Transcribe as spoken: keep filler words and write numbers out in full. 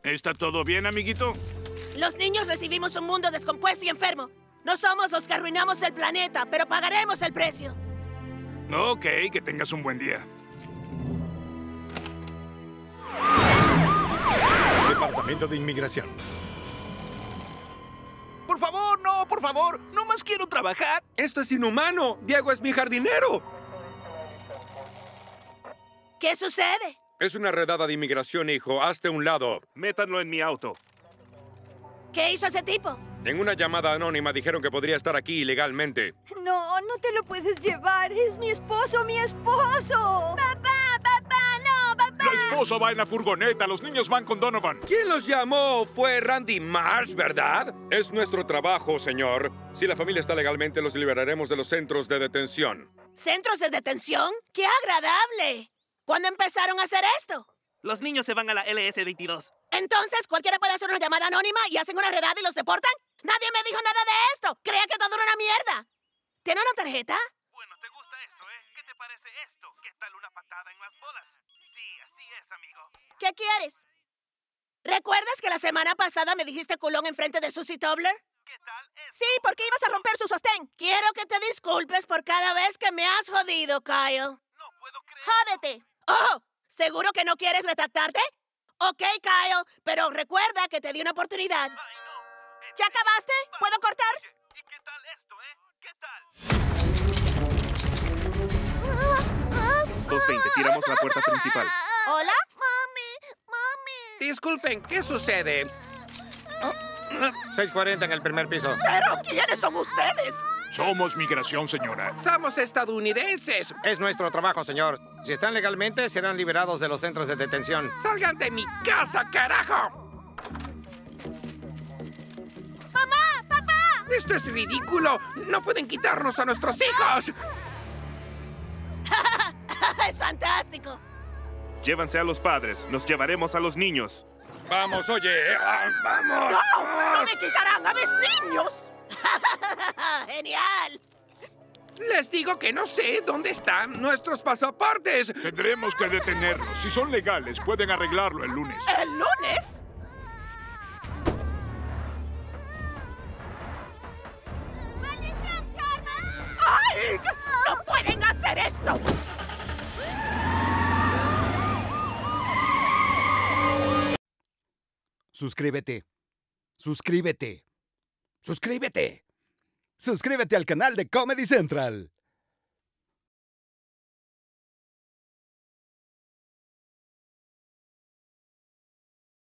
¿Está todo bien, amiguito? Los niños recibimos un mundo descompuesto y enfermo. No somos los que arruinamos el planeta, pero pagaremos el precio. Ok, que tengas un buen día. Departamento de Inmigración. Por favor, no, por favor. No más quiero trabajar. ¡Esto es inhumano! ¡Diego es mi jardinero! ¿Qué sucede? Es una redada de inmigración, hijo. Hazte un lado. Métanlo en mi auto. ¿Qué hizo ese tipo? En una llamada anónima dijeron que podría estar aquí ilegalmente. No, no te lo puedes llevar. Es mi esposo, mi esposo. Papá, papá, no, papá. La esposa va en la furgoneta, los niños van con Donovan. ¿Quién los llamó? Fue Randy Marsh, ¿verdad? Es nuestro trabajo, señor. Si la familia está legalmente, los liberaremos de los centros de detención. ¿Centros de detención? ¡Qué agradable! ¿Cuándo empezaron a hacer esto? Los niños se van a la L S veintidós. Entonces, ¿cualquiera puede hacer una llamada anónima y hacen una redada y los deportan? ¡Nadie me dijo nada de esto! ¡Creía que todo era una mierda! ¿Tiene una tarjeta? Bueno, ¿te gusta eso, eh? ¿Qué te parece esto? ¿Qué tal una patada en las bolas? Sí, así es, amigo. ¿Qué quieres? ¿Recuerdas que la semana pasada me dijiste culón enfrente de Susie Tobler? ¿Qué tal esto? Sí, porque ibas a romper su sostén. Quiero que te disculpes por cada vez que me has jodido, Kyle. No puedo creer. Jódete. ¡Oh! ¿Seguro que no quieres retractarte? Ok, Kyle, pero recuerda que te di una oportunidad. Ay, no. Eh, ¿Ya acabaste? ¿Puedo cortar? Oye, ¿y qué tal esto, eh? ¿Qué tal? dos veinte, tiramos la puerta principal. ¿Hola? Mami, mami. Disculpen, ¿qué sucede? seis cuarenta en el primer piso. ¿Pero quiénes son ustedes? Somos migración, señora. Somos estadounidenses. Es nuestro trabajo, señor. Si están legalmente, serán liberados de los centros de detención. ¡Salgan de mi casa, carajo! ¡Mamá! ¡Papá! ¡Esto es ridículo! ¡No pueden quitarnos a nuestros hijos! ¡Es fantástico! Llévanse a los padres. Nos llevaremos a los niños. Vamos, oye, ah, vamos. ¡No! ¡No me quitarán a mis niños! ¡Genial! Les digo que no sé dónde están nuestros pasaportes. Tendremos que detenerlos. Si son legales, pueden arreglarlo el lunes. ¿El lunes? ¡Maldición, Carmen! ¡Ay! ¡No pueden hacer esto! Suscríbete. Suscríbete. Suscríbete. Suscríbete al canal de Comedy Central.